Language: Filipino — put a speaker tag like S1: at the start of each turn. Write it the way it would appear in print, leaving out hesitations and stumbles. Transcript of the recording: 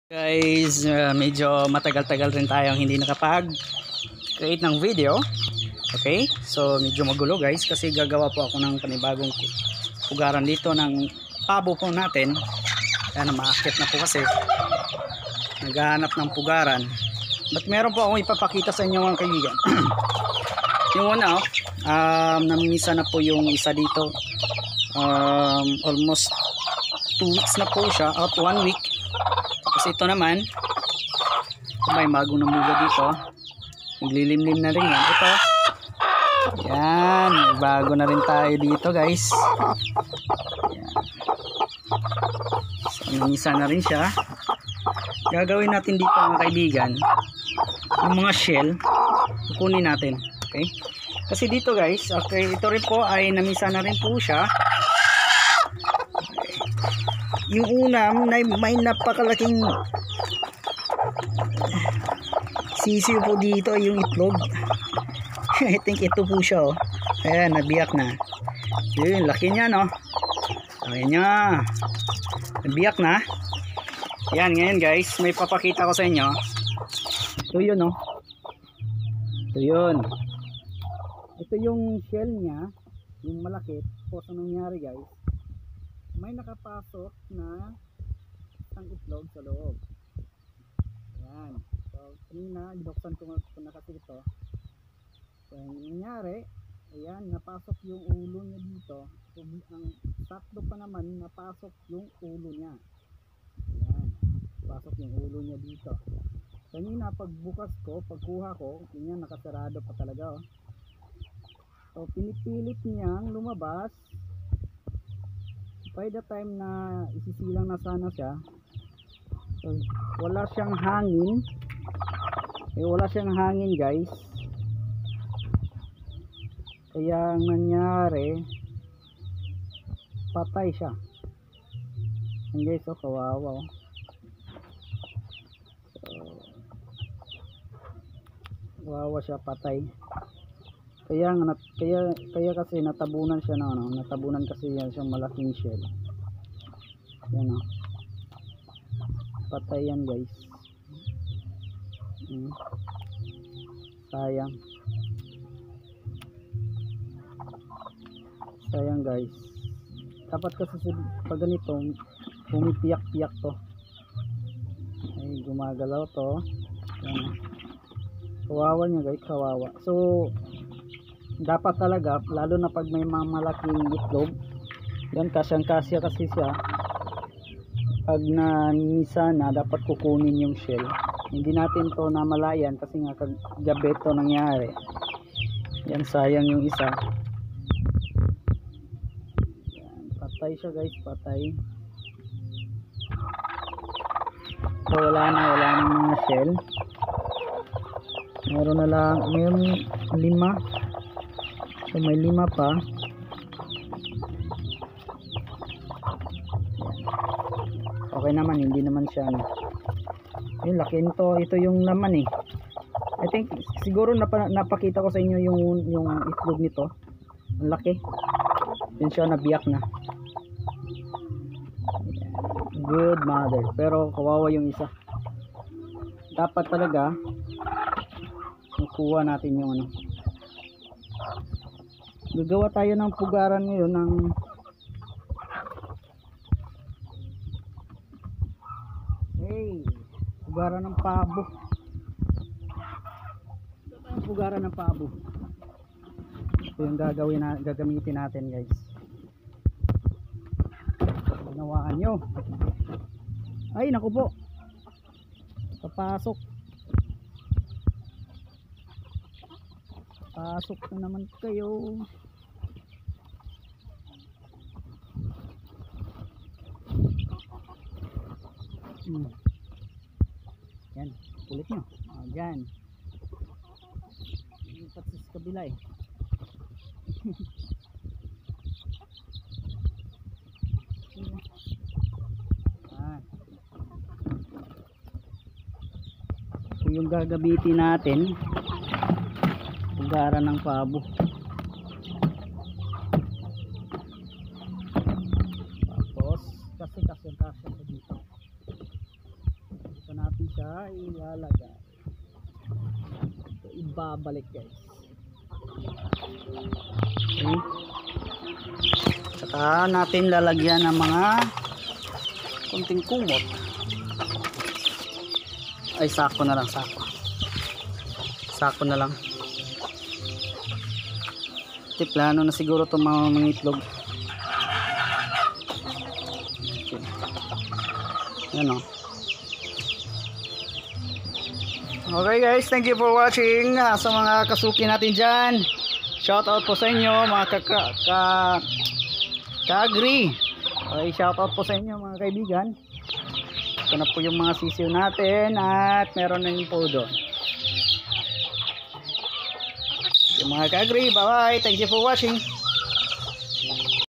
S1: Guys, medyo matagal-tagal rin tayong hindi nakapag-create ng video. Okay? So, medyo magulo guys kasi gagawa po ako ng panibagong pugaran dito ng pabo po natin. Kaya na maakit na po kasi naghahanap ng pugaran. But meron po akong ipapakita sa inyo mga kaibigan. Yung una, namimisa na po yung isa dito. Almost 2 weeks na po siya, out 1 week. Kasi ito naman, may bagong namuga dito. Naglilimlim na rin yan. Ito. Yan. Bago na rin tayo dito guys. Yan. So, namisa na rin siya. Gagawin natin dito mga kaibigan, yung mga shell, kukunin natin. Okay? Kasi dito guys, okay, ito rin po ay namisa na rin po siya. Yung unam may napakalaking sisiw po dito, yung itlog. I think ito po siya, oh. Ayan, nabiyak na. Yun, laki niya, no? Laki niya. Nabiyak na. Yan, ngayon guys, may papakita ko sa inyo. Ito yun, oh. Ito yun. Ito yung shell niya, yung malaki. Tapos anong nangyari guys, may nakapasok na isang itlog sa loob. Yan. So, kanina, binuksan ko na kasi ito. So, yung nangyari, ayan, napasok yung ulo niya dito. So, ang tatlo pa naman, napasok yung ulo niya. Ayan. Pasok yung ulo niya dito. Kanina, pagbukas ko, pagkuha ko, ganyan, nakasarado pa talaga, oh. So, pinipilit niyang lumabas. By the time na isisilang na sana siya, so, wala siyang hangin. Wala siyang hangin guys. Kaya ang nangyari, patay siya. And guys, oh, kawawa, oh. So, kawawa siya, patay. Kaya kasi natabunan siya na, ano, natabunan kasi yan siyang malaking shell. Yan, oh. Patay yan guys. Sayang. Sayang guys. Dapat kasi pag ganito, pumipiyak-piyak to. Ay, gumagalaw to. Yan. Kawawa niya guys, kawawa. So, dapat talaga, lalo na pag may mga malaking itlog, yan, kasyang-kasya kasi siya. Pag nanisa na, dapat kukunin yung shell. Hindi natin to namalayan kasi nga kagabi to nangyari. Yan, sayang yung isa. Yan, patay siya guys, patay. So, wala na mga shell. Meron na lang, mayroon 5. So may 5 pa. Okay naman, hindi naman siya, ano. Yung laki nito, ito yung laman, eh. I think siguro napakita ko sa inyo yung itlog nito. Ang laki. Yun siya, nabiyak na. Good mother. Pero kawawa yung isa. Dapat talaga kukuha natin yung ano. Gagawa tayo ng pugaran ngayon ng pugaran ng pabo. Pugaran ng pabo. Ito yung gagamitin natin guys. Ginawaan nyo. Ay naku po, papasok na naman kayo. Yan, kulit nyo. Dyan. Lipat sa kabila, eh. Ito yung gagamitin natin, pugaran ng pabo. Tapos kasi dito. siya ilalagay. Ito, ibabalik guys. Okay. Saka natin lalagyan ng mga kunting kumot. Ay, sako na lang, sako na lang. Plano na siguro itong mga itlog. Okay. Yan o. Okay guys, thank you for watching. Sa mga kasuki natin dyan, shout out po sa inyo mga ka-agree. Okay, shout out po sa inyo mga kaibigan. Ito na po yung mga sisiw natin at meron na yung po doon. Yung mga ka-agree, bye bye, thank you for watching.